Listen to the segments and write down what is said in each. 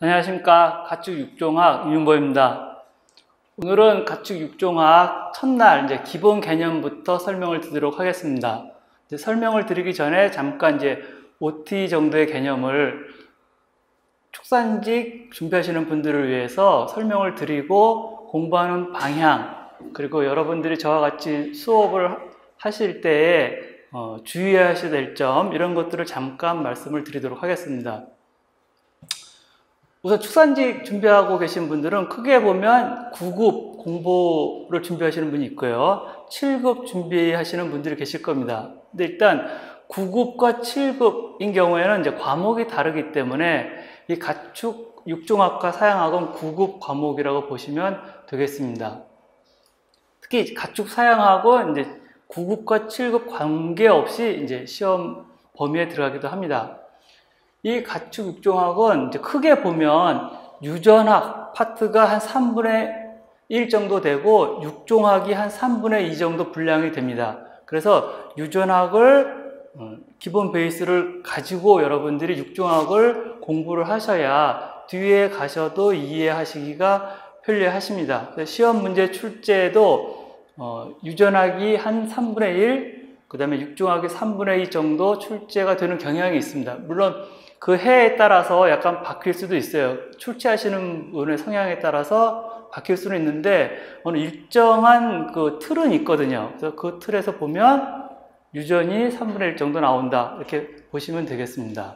안녕하십니까. 가축 육종학 이윤보입니다. 오늘은 가축 육종학 첫날 기본 개념부터 설명을 드리도록 하겠습니다. 설명을 드리기 전에 잠깐 OT 정도의 개념을 축산직 준비하시는 분들을 위해서 설명을 드리고 공부하는 방향, 그리고 여러분들이 저와 같이 수업을 하실 때에 주의하셔야 될 점, 이런 것들을 잠깐 말씀을 드리도록 하겠습니다. 우선 축산직 준비하고 계신 분들은 크게 보면 9급 공부를 준비하시는 분이 있고요. 7급 준비하시는 분들이 계실 겁니다. 근데 일단 9급과 7급인 경우에는 과목이 다르기 때문에 이 가축 육종학과 사양학은 9급 과목이라고 보시면 되겠습니다. 특히 가축 사양학은 9급과 7급 관계없이 시험 범위에 들어가기도 합니다. 이 가축 육종학은 크게 보면 유전학 파트가 한 3분의 1 정도 되고 육종학이 한 3분의 2 정도 분량이 됩니다. 그래서 유전학을 기본 베이스를 가지고 여러분들이 육종학을 공부를 하셔야 뒤에 가셔도 이해하시기가 편리하십니다. 시험 문제 출제도 유전학이 한 3분의 1, 그 다음에 육종학이 3분의 2 정도 출제가 되는 경향이 있습니다. 물론 그 해에 따라서 약간 바뀔 수도 있어요. 출제하시는 분의 성향에 따라서 바뀔 수는 있는데 어느 일정한 그 틀은 있거든요. 그래서 그 틀에서 보면 유전이 3분의 1 정도 나온다, 이렇게 보시면 되겠습니다.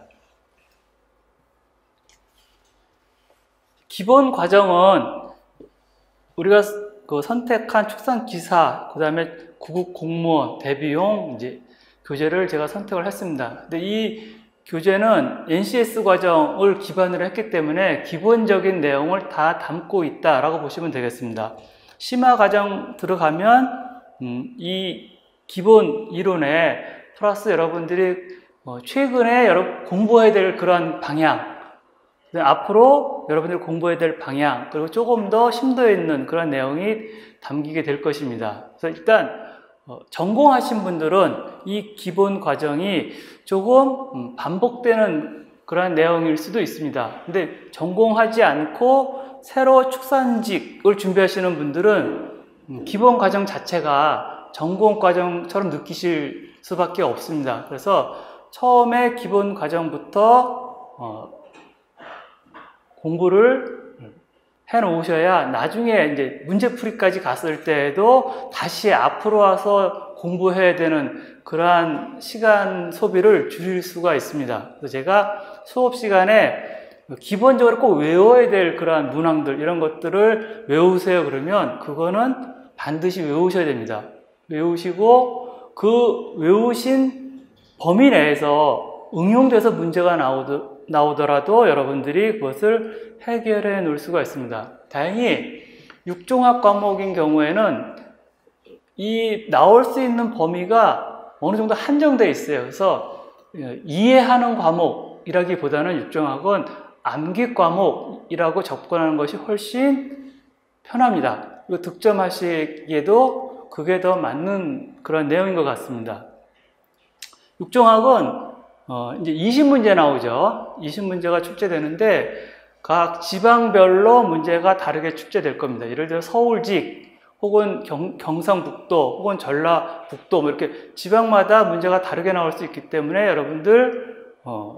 기본 과정은 우리가 선택한 축산기사, 그 다음에 9급 공무원, 대비용 교재를 제가 선택을 했습니다. 근데 이 교재는 NCS 과정을 기반으로 했기 때문에 기본적인 내용을 다 담고 있다라고 보시면 되겠습니다. 심화 과정 들어가면 이 기본 이론에 플러스 여러분들이 최근에 공부해야 될 그런 방향, 앞으로 여러분들이 공부해야 될 방향, 그리고 조금 더 심도 있는 그런 내용이 담기게 될 것입니다. 그래서 일단 전공하신 분들은 이 기본 과정이 조금 반복되는 그런 내용일 수도 있습니다. 근데 전공하지 않고 새로 축산직을 준비하시는 분들은 기본 과정 자체가 전공 과정처럼 느끼실 수밖에 없습니다. 그래서 처음에 기본 과정부터 공부를 해 놓으셔야 나중에 문제풀이까지 갔을 때에도 다시 앞으로 와서 공부해야 되는 그러한 시간 소비를 줄일 수가 있습니다. 그래서 제가 수업 시간에 기본적으로 꼭 외워야 될 그러한 문항들, 이런 것들을 외우세요 그러면 그거는 반드시 외우셔야 됩니다. 외우시고 그 외우신 범위 내에서 응용돼서 문제가 나오더라도 여러분들이 그것을 해결해 놓을 수가 있습니다. 다행히 육종학 과목인 경우에는 이 나올 수 있는 범위가 어느 정도 한정되어 있어요. 그래서 이해하는 과목이라기보다는 육종학은 암기 과목이라고 접근하는 것이 훨씬 편합니다. 그리고 득점하시기에도 그게 더 맞는 그런 내용인 것 같습니다. 육종학은 이제 20문제 나오죠. 20문제가 출제되는데 각 지방별로 문제가 다르게 출제될 겁니다. 예를 들어 서울직 혹은 경상북도 혹은 전라북도 이렇게 지방마다 문제가 다르게 나올 수 있기 때문에 여러분들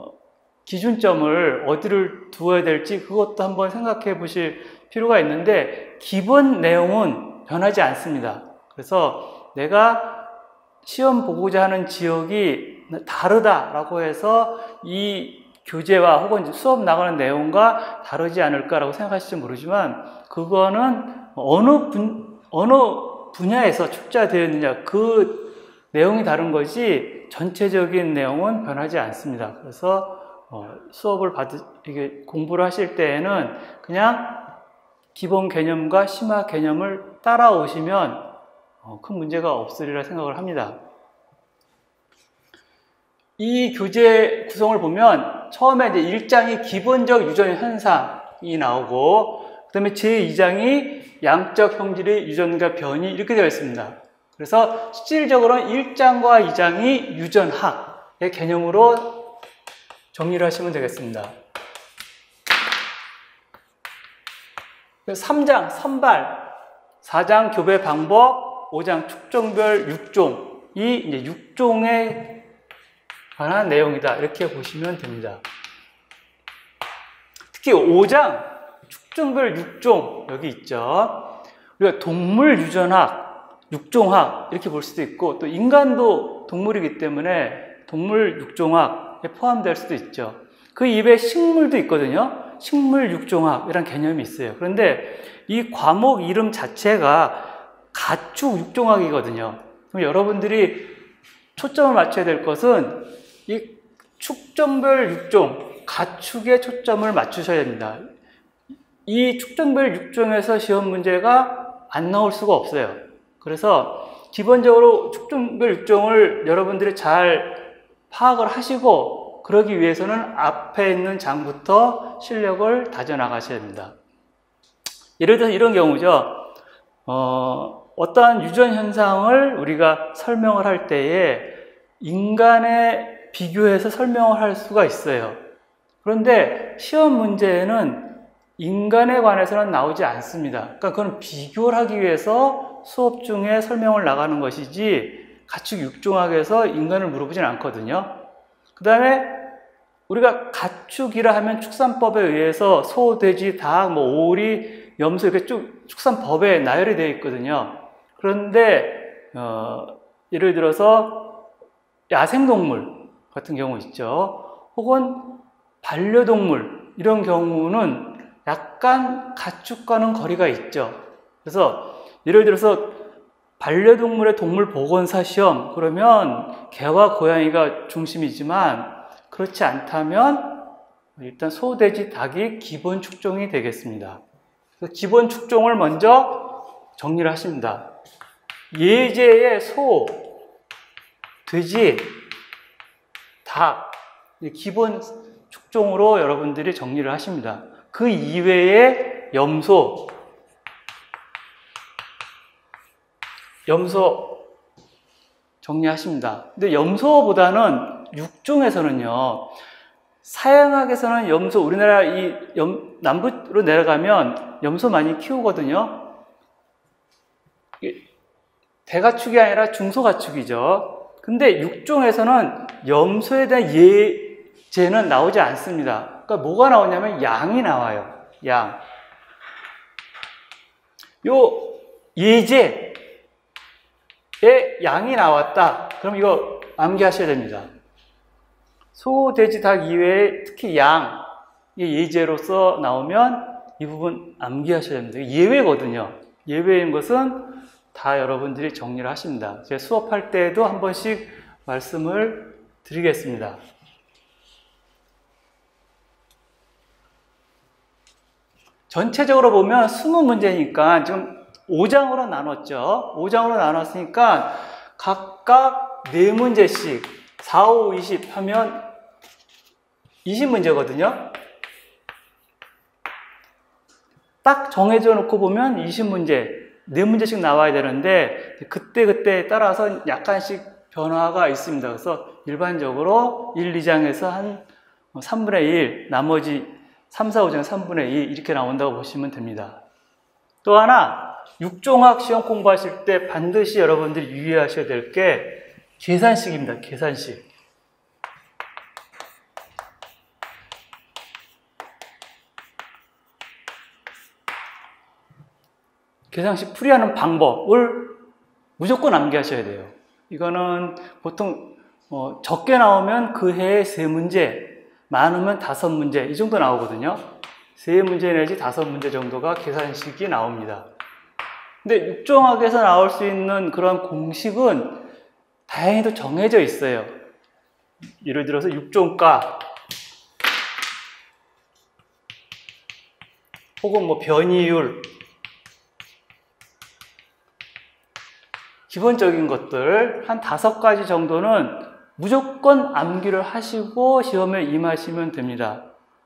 기준점을 어디를 두어야 될지 그것도 한번 생각해 보실 필요가 있는데 기본 내용은 변하지 않습니다. 그래서 내가 시험 보고자 하는 지역이 다르다라고 해서 이 교재와 혹은 수업 나가는 내용과 다르지 않을까라고 생각하실지 모르지만 그거는 어느 분야에서 출제되었느냐, 그 내용이 다른 거지 전체적인 내용은 변하지 않습니다. 그래서 수업을 이게 공부를 하실 때에는 그냥 기본 개념과 심화 개념을 따라오시면 큰 문제가 없으리라 생각을 합니다. 이 교재 구성을 보면 처음에 1장이 기본적 유전 현상이 나오고 그 다음에 제2장이 양적 형질의 유전과 변이 이렇게 되어 있습니다. 그래서 실질적으로는 1장과 2장이 유전학의 개념으로 정리를 하시면 되겠습니다. 3장 선발, 4장 교배 방법, 5장 축종별 6종. 이 이제 6종에 관한 내용이다. 이렇게 보시면 됩니다. 특히 5장 축종별 6종 여기 있죠. 우리가 동물 유전학, 육종학 이렇게 볼 수도 있고, 또 인간도 동물이기 때문에 동물 육종학에 포함될 수도 있죠. 그 입에 식물도 있거든요. 식물 육종학이라는 개념이 있어요. 그런데 이 과목 이름 자체가 가축 육종학이거든요. 그럼 여러분들이 초점을 맞춰야 될 것은 이 축종별 육종, 가축에 초점을 맞추셔야 됩니다. 이 축종별 육종에서 시험 문제가 안 나올 수가 없어요. 그래서 기본적으로 축종별 육종을 여러분들이 잘 파악을 하시고, 그러기 위해서는 앞에 있는 장부터 실력을 다져나가셔야 됩니다. 예를 들어서 이런 경우죠. 어떠한 유전 현상을 우리가 설명을 할 때에 인간에 비교해서 설명을 할 수가 있어요. 그런데 시험 문제에는 인간에 관해서는 나오지 않습니다. 그러니까 그건 비교를 하기 위해서 수업 중에 설명을 나가는 것이지 가축 육종학에서 인간을 물어보진 않거든요. 그 다음에 우리가 가축이라 하면 축산법에 의해서 소, 돼지, 닭, 오리, 염소 이렇게 쭉 축산법에 나열이 되어 있거든요. 그런데 예를 들어서 야생동물 같은 경우 있죠. 혹은 반려동물 이런 경우는 약간 가축과는 거리가 있죠. 그래서 예를 들어서 반려동물의 동물보건사 시험 그러면 개와 고양이가 중심이지만 그렇지 않다면 일단 소, 돼지, 닭이 기본 축종이 되겠습니다. 그래서 기본 축종을 먼저 정리를 하십니다. 예제의 소, 돼지, 닭 기본 축종으로 여러분들이 정리를 하십니다. 그 이외에 염소 정리하십니다. 근데 염소보다는 육종에서는요, 사양학에서는 염소, 우리나라 남부로 내려가면 염소 많이 키우거든요. 대가축이 아니라 중소가축이죠. 근데 육종에서는 염소에 대한 예제는 나오지 않습니다. 그러니까 뭐가 나오냐면 양이 나와요. 양. 요 예제에 양이 나왔다. 그럼 이거 암기하셔야 됩니다. 소, 돼지, 닭 이외에 특히 양, 예제로서 나오면 이 부분 암기하셔야 됩니다. 예외거든요. 예외인 것은 다 여러분들이 정리를 하십니다. 제가 수업할 때에도 한 번씩 말씀을 드리겠습니다. 전체적으로 보면 20문제니까 지금 5장으로 나눴죠. 5장으로 나눴으니까 각각 4문제씩 4, 5, 20 하면 20문제거든요. 딱 정해져 놓고 보면 20문제, 4문제씩 나와야 되는데 그때그때 따라서 약간씩 변화가 있습니다. 그래서 일반적으로 1, 2장에서 한 3분의 1, 나머지 3, 4, 5장 3분의 2 이렇게 나온다고 보시면 됩니다. 또 하나, 육종학 시험 공부하실 때 반드시 여러분들이 유의하셔야 될 게 계산식입니다. 계산식. 계산식 풀이하는 방법을 무조건 암기하셔야 돼요. 이거는 보통 적게 나오면 그 해에 3문제, 많으면 5문제 이 정도 나오거든요. 3문제 내지 5문제 정도가 계산식이 나옵니다. 근데 육종학에서 나올 수 있는 그런 공식은 다행히도 정해져 있어요. 예를 들어서 육종가 혹은 변이율, 기본적인 것들 한 5가지 정도는 무조건 암기를 하시고 시험에 임하시면 됩니다.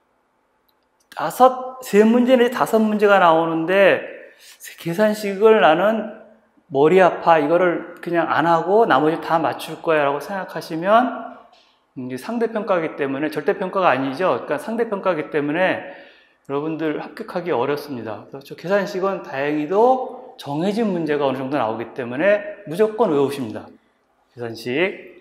3문제 내지 5문제가 나오는데 계산식을 나는 머리 아파 이거를 그냥 안 하고 나머지 다 맞출 거야 라고 생각하시면 상대평가이기 때문에, 절대평가가 아니죠. 그러니까 상대평가이기 때문에 여러분들 합격하기 어렵습니다. 그래서 저 계산식은 다행히도 정해진 문제가 어느 정도 나오기 때문에 무조건 외우십니다. 계산식.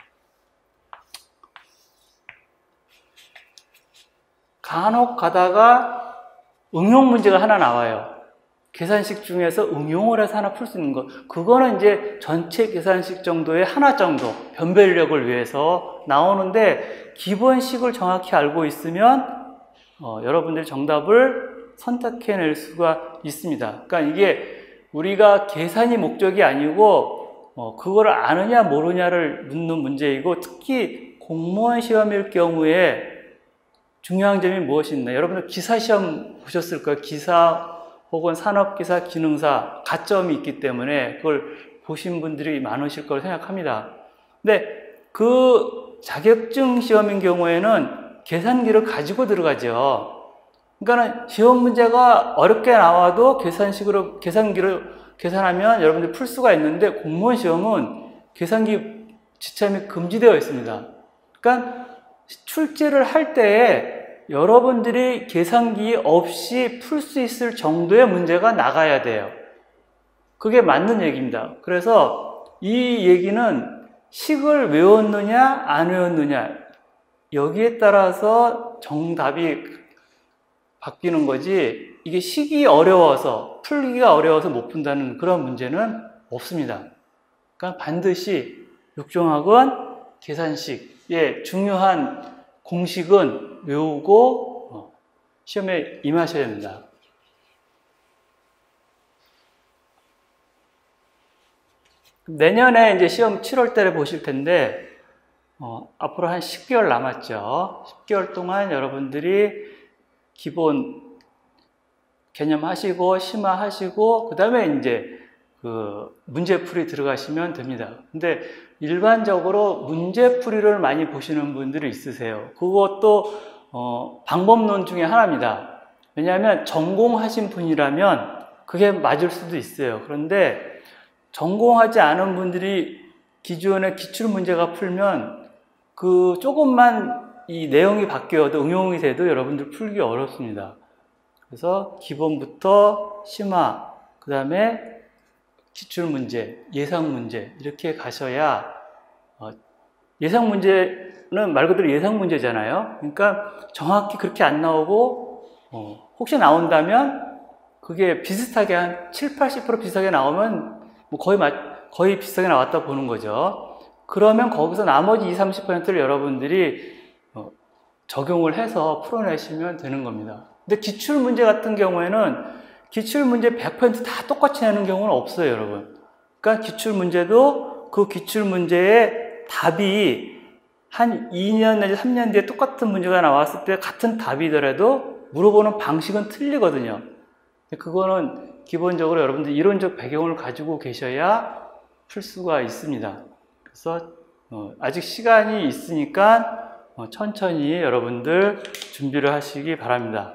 간혹 가다가 응용 문제가 하나 나와요. 계산식 중에서 응용을 해서 하나 풀 수 있는 것. 그거는 이제 전체 계산식 정도의 하나 정도, 변별력을 위해서 나오는데, 기본식을 정확히 알고 있으면, 여러분들이 정답을 선택해낼 수가 있습니다. 그러니까 이게 우리가 계산이 목적이 아니고, 그걸 아느냐 모르냐를 묻는 문제이고, 특히 공무원 시험일 경우에 중요한 점이 무엇이 있나? 여러분들 기사 시험 보셨을 거예요. 기사 혹은 산업기사, 기능사 가점이 있기 때문에 그걸 보신 분들이 많으실 거라고 생각합니다. 근데 그 자격증 시험인 경우에는 계산기를 가지고 들어가죠. 그러니까 시험 문제가 어렵게 나와도 계산기를 계산하면 여러분들이 풀 수가 있는데, 공무원 시험은 계산기 지참이 금지되어 있습니다. 그러니까 출제를 할 때에 여러분들이 계산기 없이 풀 수 있을 정도의 문제가 나가야 돼요. 그게 맞는 얘기입니다. 그래서 이 얘기는 식을 외웠느냐 안 외웠느냐, 여기에 따라서 정답이 바뀌는 거지, 이게 식이 어려워서 풀기가 어려워서 못 푼다는 그런 문제는 없습니다. 그러니까 반드시 육종학은 계산식의 중요한 공식은 외우고 시험에 임하셔야 됩니다. 내년에 이제 시험 7월 달에 보실 텐데, 앞으로 한 10개월 남았죠. 10개월 동안 여러분들이 기본 개념하시고, 심화하시고, 그 다음에 이제 문제풀이 들어가시면 됩니다. 근데 일반적으로 문제풀이를 많이 보시는 분들이 있으세요. 그것도 방법론 중에 하나입니다. 왜냐하면 전공하신 분이라면 그게 맞을 수도 있어요. 그런데 전공하지 않은 분들이 기존의 기출문제가 풀면 그 조금만 이 내용이 바뀌어도, 응용이 돼도 여러분들 풀기 어렵습니다. 그래서 기본부터 심화, 그 다음에 기출문제, 예상문제 이렇게 가셔야, 예상문제는 말 그대로 예상문제잖아요. 그러니까 정확히 그렇게 안 나오고 혹시 나온다면 그게 비슷하게 한 7, 80% 비슷하게 나오면 뭐 거의 비슷하게 나왔다 보는 거죠. 그러면 거기서 나머지 20, 30%를 여러분들이 적용을 해서 풀어내시면 되는 겁니다. 근데 기출문제 같은 경우에는 기출문제 100% 다 똑같이 내는 경우는 없어요, 여러분. 그러니까 기출문제도 그 기출문제의 답이 한 2년 내지 3년 뒤에 똑같은 문제가 나왔을 때 같은 답이더라도 물어보는 방식은 틀리거든요. 그거는 기본적으로 여러분들 이론적 배경을 가지고 계셔야 풀 수가 있습니다. 그래서 아직 시간이 있으니까 천천히 여러분들 준비를 하시기 바랍니다.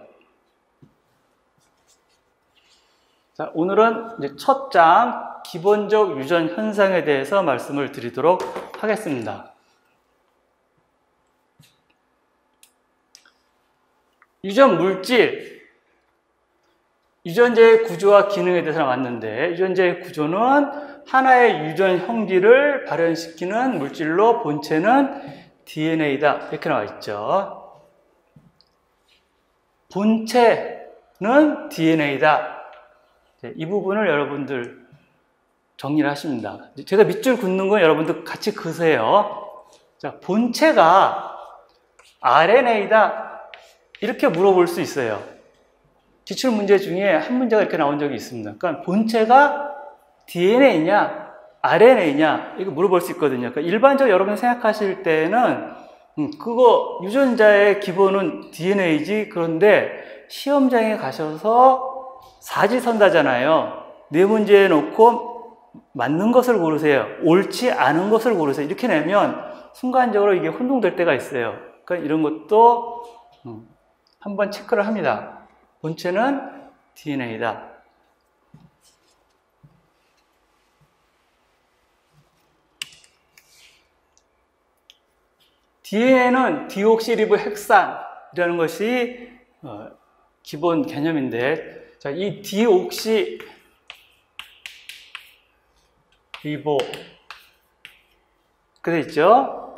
자, 오늘은 이제 첫 장 기본적 유전 현상에 대해서 말씀을 드리도록 하겠습니다. 유전 물질, 유전자의 구조와 기능에 대해서 나왔는데, 유전자의 구조는 하나의 유전 형질을 발현시키는 물질로 본체는 DNA다, 이렇게 나와 있죠. 본체는 DNA다. 이 부분을 여러분들 정리를 하십니다. 제가 밑줄 긋는 건 여러분들 같이 그으세요. 자, 본체가 RNA다, 이렇게 물어볼 수 있어요. 기출 문제 중에 한 문제가 이렇게 나온 적이 있습니다. 그러니까 본체가 DNA냐, RNA냐, 이거 물어볼 수 있거든요. 그러니까 일반적으로 여러분이 생각하실 때는 그거 유전자의 기본은 DNA지, 그런데 시험장에 가셔서 사지선다잖아요. 네 문제에 놓고 맞는 것을 고르세요, 옳지 않은 것을 고르세요, 이렇게 내면 순간적으로 이게 혼동될 때가 있어요. 그러니까 이런 것도 한번 체크를 합니다. 본체는 DNA다. DNA는 디옥시리보 핵산이라는 것이 기본 개념인데, 자, 이 디옥시 리보 그래 있죠?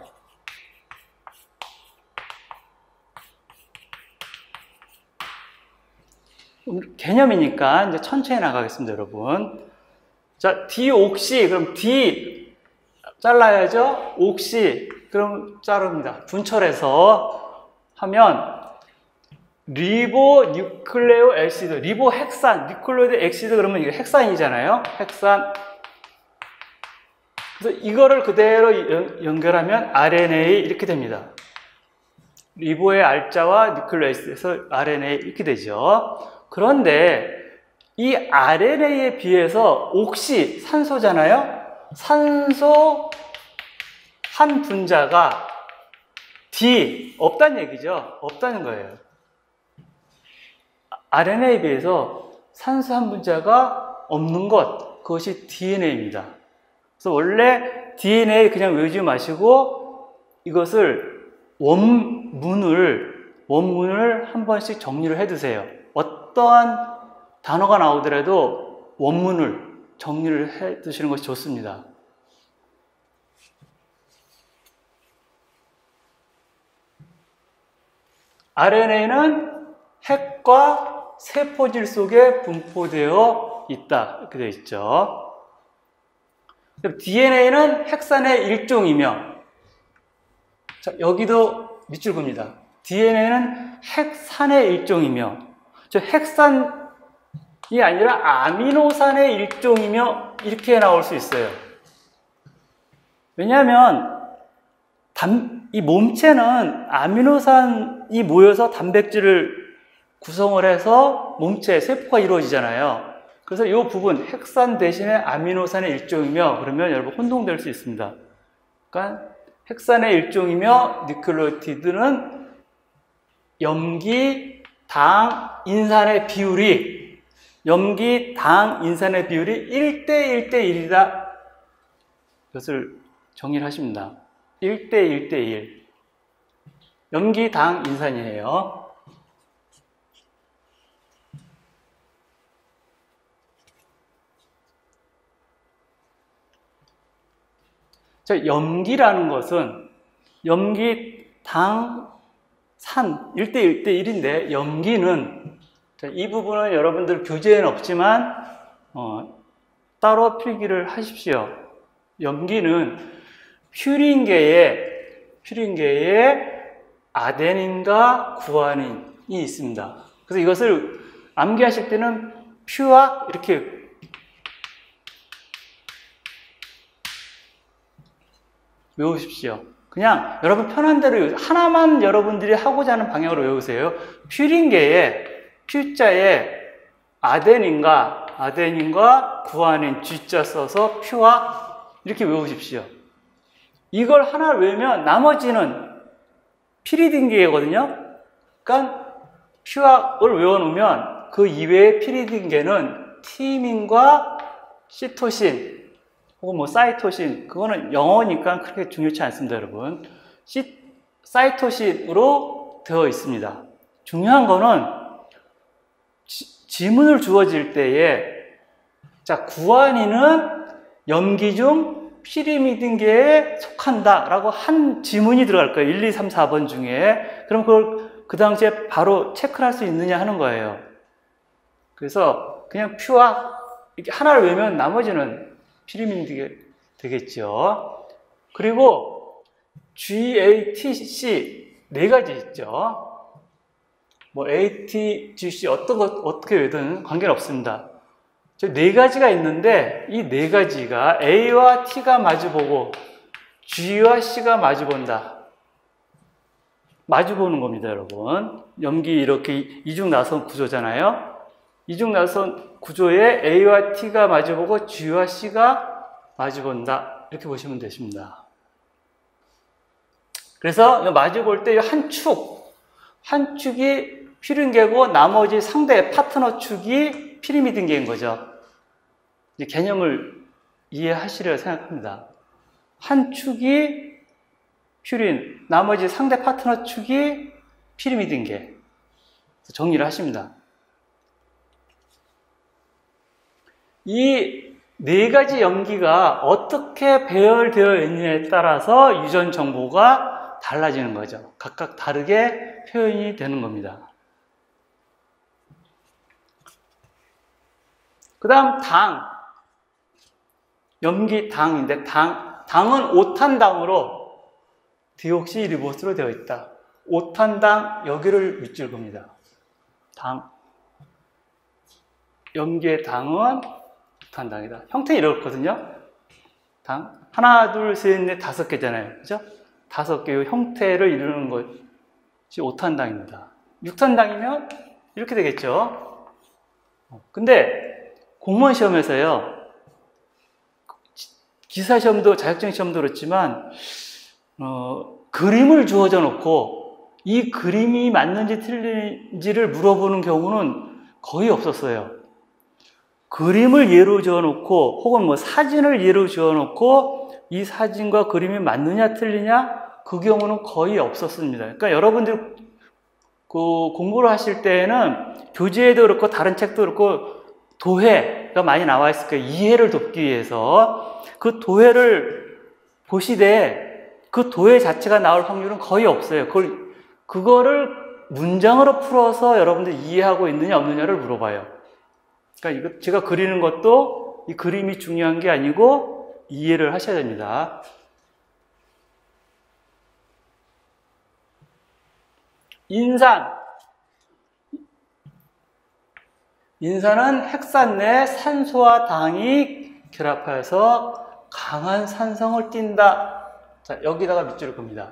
개념이니까 이제 천천히 나가겠습니다, 여러분. 자, 디옥시, 그럼 디 잘라야죠? 옥시, 그럼 자릅니다. 분철해서 하면 리보뉴클레오 엑시드, 리보헥산, 뉴클레오이드 엑시드 그러면 이게 헥산이잖아요. 헥산. 그래서 이거를 그대로 연결하면 RNA 이렇게 됩니다. 리보의 R자와 뉴클레오 엑시드에서 RNA 이렇게 되죠. 그런데 이 RNA에 비해서 옥시, 산소잖아요. 산소 한 분자가 D 없다는 얘기죠. 없다는 거예요. RNA에 비해서 산소 한 분자가 없는 것, 그것이 DNA입니다. 그래서 원래 DNA 그냥 외우지 마시고 이것을 원문을 한 번씩 정리를 해두세요. 어떠한 단어가 나오더라도 원문을 정리를 해 두시는 것이 좋습니다. RNA는 핵과 세포질 속에 분포되어 있다. 이렇게 되어 있죠. DNA는 핵산의 일종이며, 자, 여기도 밑줄 봅니다. DNA는 핵산의 일종이며, 저 핵산이 아니라 아미노산의 일종이며, 이렇게 나올 수 있어요. 왜냐하면 이 몸체는 아미노산이 모여서 단백질을 구성을 해서 몸체, 세포가 이루어지잖아요. 그래서 이 부분, 핵산 대신에 아미노산의 일종이며, 그러면 여러분 혼동될 수 있습니다. 그러니까 핵산의 일종이며, 뉴클레오티드는 염기, 당, 인산의 비율이 1대1대1이다. 이것을 정의를 하십니다. 1대1대1. 염기, 당, 인산이에요. 자, 염기라는 것은 염기, 당, 산 1대1대1인데 염기는, 자, 이 부분은 여러분들 교재에는 없지만 따로 필기를 하십시오. 염기는 퓨린계에 아데닌과 구아닌이 있습니다. 그래서 이것을 암기하실 때는 퓨아 이렇게 외우십시오. 그냥 여러분 편한 대로 하나만 여러분들이 하고자 하는 방향으로 외우세요. 퓨린계에 퓨자에 아데닌과 구아닌 G자 써서 퓨아 이렇게 외우십시오. 이걸 하나를 외우면 나머지는 피리딘계거든요. 그러니까 퓨아를 외워놓으면 그 이외의 피리딘계는 티민과 시토신 혹은 뭐 사이토신, 그거는 영어니까 그렇게 중요치 않습니다, 여러분. 사이토신으로 되어 있습니다. 중요한 거는 지문을 주어질 때에, 자, 구아닌은 염기 중 피리미딘계에 속한다 라고 한 지문이 들어갈 거예요. 1, 2, 3, 4번 중에. 그럼 그걸 그 당시에 바로 체크를 할 수 있느냐 하는 거예요. 그래서 그냥 퓨아 이렇게 하나를 외우면 나머지는 피리미딘계 되겠죠. 그리고 GATC 네 가지 있죠. 뭐 ATGC 어떻게 외우든 관계는 없습니다. 저 네 가지가 있는데 이 네 가지가 A와 T가 마주보고 G와 C가 마주본다. 마주보는 겁니다, 여러분. 염기 이렇게 이중나선 구조잖아요. 이중나선 구조에 A와 T가 마주보고 G와 C가 마주본다. 이렇게 보시면 되십니다. 그래서 마주볼 때 한 축이 퓨린계고 나머지 상대 파트너 축이 피리미딘계인 거죠. 개념을 이해하시려 생각합니다. 한 축이 퓨린, 나머지 상대 파트너 축이 피리미딘계. 정리를 하십니다. 이 네 가지 염기가 어떻게 배열되어 있느냐에 따라서 유전 정보가 달라지는 거죠. 각각 다르게 표현이 되는 겁니다. 그 다음 당. 염기 당인데 당은 5탄당으로 디옥시리보스로 되어 있다. 5탄당 여기를 밑줄 겁니다. 당. 염기의 당은 5탄당이다. 형태는 이렇거든요. 당. 하나, 둘, 셋, 넷, 5개잖아요. 그죠? 5개의 형태를 이루는 것이 5탄당입니다. 6탄당이면 이렇게 되겠죠. 근데 공무원 시험에서요. 기사 시험도 자격증 시험도 그렇지만 그림을 주어져 놓고 이 그림이 맞는지 틀린지를 물어보는 경우는 거의 없었어요. 그림을 예로 지어 놓고 혹은 뭐 사진을 예로 지어 놓고 이 사진과 그림이 맞느냐 틀리냐 그 경우는 거의 없었습니다. 그러니까 여러분들 그 공부를 하실 때에는 교재에도 그렇고 다른 책도 그렇고 도해가 많이 나와 있을 거예요. 이해를 돕기 위해서 그 도해를 보시되 그 도해 자체가 나올 확률은 거의 없어요. 그거를 문장으로 풀어서 여러분들 이해하고 있느냐 없느냐를 물어봐요. 그러니까 이거 제가 그리는 것도 이 그림이 중요한 게 아니고 이해를 하셔야 됩니다. 인산. 인산은 핵산 내 산소와 당이 결합하여서 강한 산성을 띈다. 자, 여기다가 밑줄을 겁니다.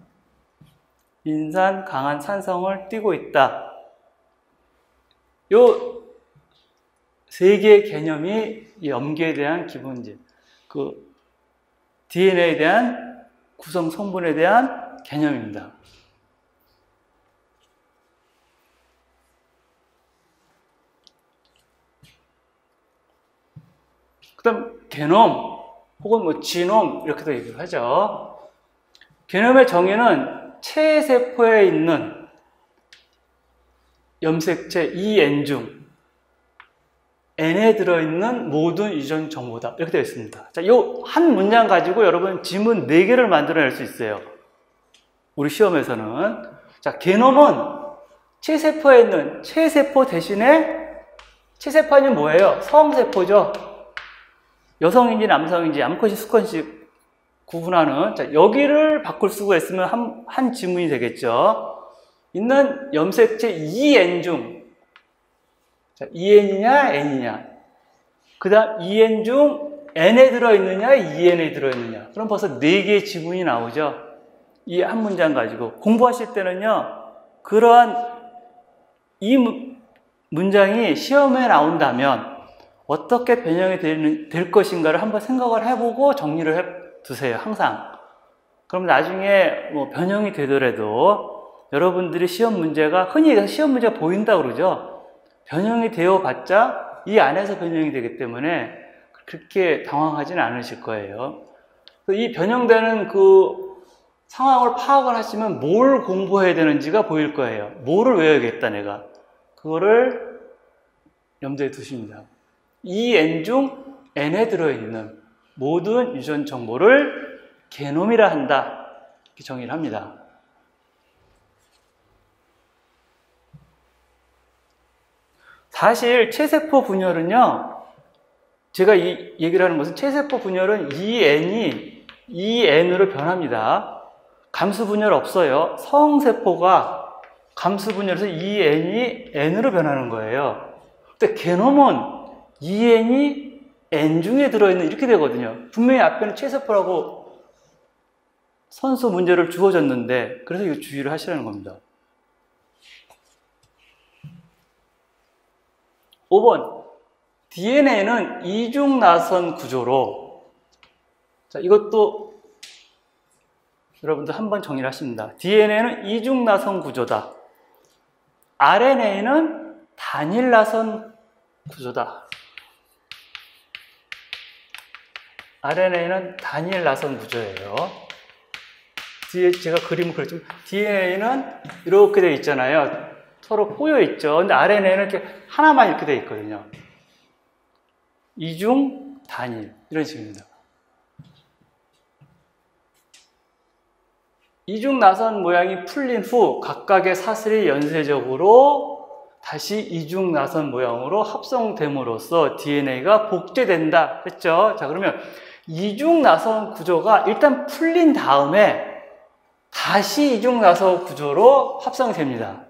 인산 강한 산성을 띠고 있다. 요 세 개의 개념이 염기에 대한 기본적, 그 DNA에 대한 구성 성분에 대한 개념입니다. 그 다음 게놈 혹은 뭐 지놈 이렇게도 얘기를 하죠. 게놈의 정의는 체세포에 있는 염색체 EN 중 N에 들어있는 모든 유전 정보다. 이렇게 되어 있습니다. 자, 요 한 문장 가지고 여러분 지문 4개를 만들어낼 수 있어요. 우리 시험에서는. 자, 게놈은 체세포에 있는 체세포 대신에 체세포는 뭐예요? 성세포죠. 여성인지 남성인지 암컷이 수컷인지 구분하는. 자, 여기를 바꿀 수가 있으면 한 지문이 되겠죠. 있는 염색체 EN 중 자, EN이냐, N이냐. 그 다음, EN 중 N에 들어있느냐, EN에 들어있느냐. 그럼 벌써 4개의 지문이 나오죠. 이 한 문장 가지고. 공부하실 때는요, 그러한 이 문장이 시험에 나온다면 어떻게 변형이 될 것인가를 한번 생각을 해보고 정리를 해 두세요, 항상. 그럼 나중에 뭐 변형이 되더라도 여러분들이 시험 문제가, 흔히 얘기해서 시험 문제가 보인다고 그러죠. 변형이 되어봤자 이 안에서 변형이 되기 때문에 그렇게 당황하지는 않으실 거예요. 이 변형되는 그 상황을 파악을 하시면 뭘 공부해야 되는지가 보일 거예요. 뭐를 외워야겠다 내가. 그거를 염두에 두십니다. 이 N 중 N에 들어있는 모든 유전 정보를 게놈이라 한다. 이렇게 정의를 합니다. 사실 체세포 분열은요, 제가 이 얘기를 하는 것은 체세포 분열은 EN이 EN으로 변합니다. 감수 분열 없어요. 성세포가 감수 분열해서 EN이 N으로 변하는 거예요. 근데 게놈은 EN이 N 중에 들어있는 이렇게 되거든요. 분명히 앞에는 체세포라고 선수 문제를 주어졌는데 그래서 이거 주의를 하시라는 겁니다. 5번 DNA는 이중나선 구조로 자 이것도 여러분들 한번 정리를 하십니다. DNA는 이중나선 구조다. RNA는 단일나선 구조다. RNA는 단일나선 구조예요. 뒤에 제가 그림을 그렸지만 DNA는 이렇게 되어 있잖아요. 서로 꼬여 있죠. 근데 RNA는 이렇게 하나만 이렇게 돼 있거든요. 이중 단일 이런 식입니다. 이중 나선 모양이 풀린 후 각각의 사슬이 연쇄적으로 다시 이중 나선 모양으로 합성됨으로써 DNA가 복제된다 했죠. 자, 그러면 이중 나선 구조가 일단 풀린 다음에 다시 이중 나선 구조로 합성됩니다.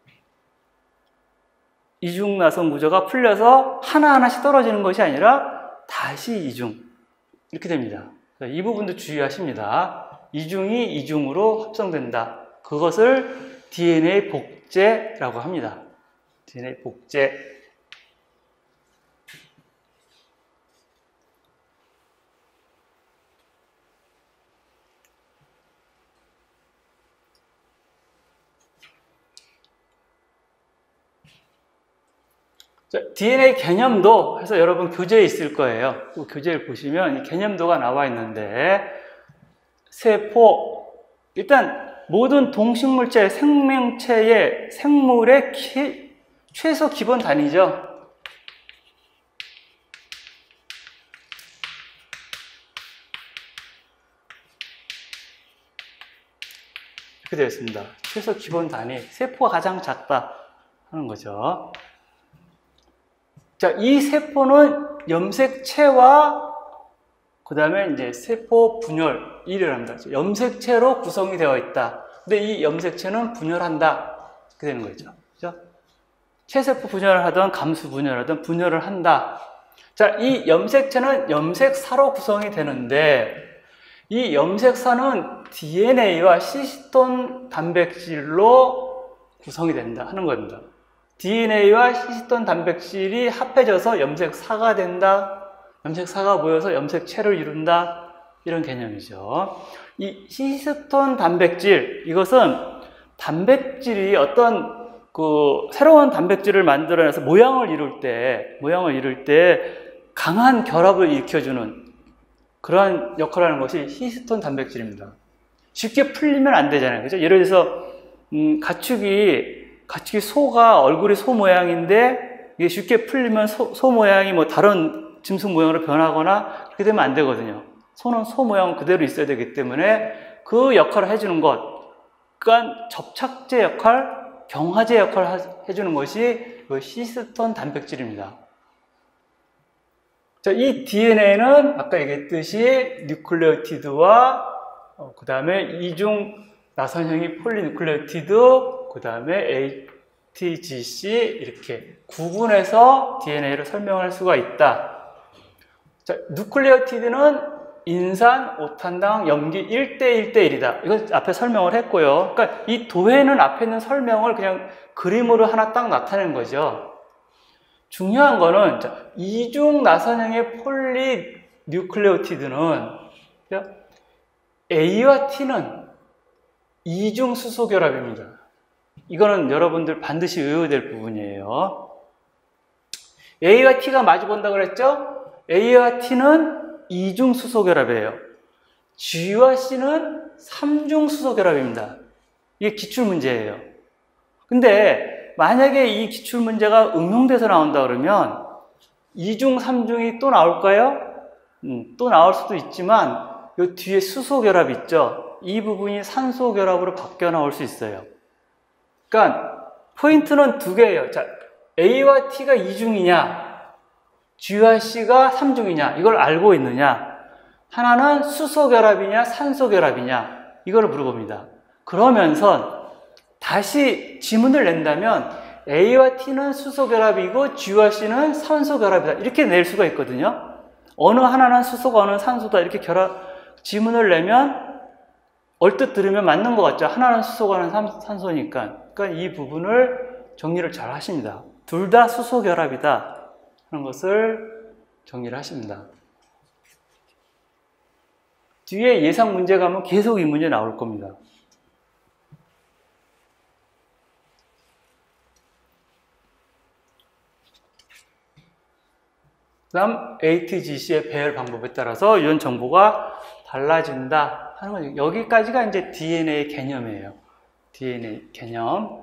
이중 나선 구조가 풀려서 하나하나씩 떨어지는 것이 아니라 다시 이중 이렇게 됩니다. 이 부분도 주의하십니다. 이중이 이중으로 합성된다. 그것을 DNA 복제라고 합니다. DNA 복제. 자, DNA 개념도 해서 여러분 교재에 있을 거예요. 그 교재를 보시면 이 개념도가 나와 있는데 세포, 일단 모든 동식물체, 생명체의 생물의 최소 기본 단위죠. 이렇게 되어 있습니다. 최소 기본 단위, 세포가 가장 작다 하는 거죠. 자, 이 세포는 염색체와 그 다음에 이제 세포 분열, 이를 합니다. 염색체로 구성이 되어 있다. 근데 이 염색체는 분열한다. 이렇게 되는 거죠. 그죠? 체세포 분열을 하든 감수 분열하든 분열을 한다. 자, 이 염색체는 염색사로 구성이 되는데 이 염색사는 DNA와 시스톤 단백질로 구성이 된다 하는 겁니다. DNA와 시스톤 단백질이 합해져서 염색사가 된다. 염색사가 모여서 염색체를 이룬다. 이런 개념이죠. 이 시스톤 단백질, 이것은 단백질이 어떤 새로운 단백질을 만들어내서 모양을 이룰 때 강한 결합을 일으켜주는 그러한 역할을 하는 것이 히스톤 단백질입니다. 쉽게 풀리면 안 되잖아요. 그죠? 예를 들어서, 가축이 소가 얼굴이 소 모양인데 이게 쉽게 풀리면 소 모양이 뭐 다른 짐승 모양으로 변하거나 그렇게 되면 안 되거든요. 소는 소 모양 그대로 있어야 되기 때문에 그 역할을 해주는 것, 그러니까 접착제 역할, 경화제 역할을 해주는 것이 히스톤 단백질입니다. 자, 이 DNA는 아까 얘기했듯이 뉴클레오티드와 그 다음에 이중 나선형이 폴리뉴클레오티드, 그 다음에 ATGC 이렇게 구분해서 DNA를 설명할 수가 있다. 자, 누클레오티드는 인산, 오탄당, 염기 1대1대1이다. 이거 앞에 설명을 했고요. 그러니까 이 도해는 앞에 있는 설명을 그냥 그림으로 하나 딱 나타낸 거죠. 중요한 거는 이중 나선형의 폴리뉴클레오티드는 A와 T는 이중 수소 결합입니다. 이거는 여러분들 반드시 외워야 될 부분이에요. A와 T가 마주 본다 그랬죠? A와 T는 이중 수소 결합이에요. G와 C는 삼중 수소 결합입니다. 이게 기출 문제예요. 근데 만약에 이 기출 문제가 응용돼서 나온다 그러면 2중, 3중이 또 나올까요? 또 나올 수도 있지만 이 뒤에 수소 결합 있죠? 이 부분이 산소 결합으로 바뀌어 나올 수 있어요. 그러니까 포인트는 두 개예요. 자, A와 T가 2중이냐, G와 C가 3중이냐, 이걸 알고 있느냐. 하나는 수소 결합이냐, 산소 결합이냐, 이걸 물어봅니다. 그러면서 다시 지문을 낸다면 A와 T는 수소 결합이고 G와 C는 산소 결합이다. 이렇게 낼 수가 있거든요. 어느 하나는 수소가 어느 산소다. 이렇게 지문을 내면 얼뜻 들으면 맞는 것 같죠. 하나는 수소가 하나는 산소니까. 그러니까 이 부분을 정리를 잘 하십니다. 둘 다 수소 결합이다 하는 것을 정리를 하십니다. 뒤에 예상 문제 가면 계속 이 문제 나올 겁니다. 그 다음 ATGC의 배열 방법에 따라서 이런 정보가 달라진다 하는 거죠. 여기까지가 이제 DNA 개념이에요. DNA 개념.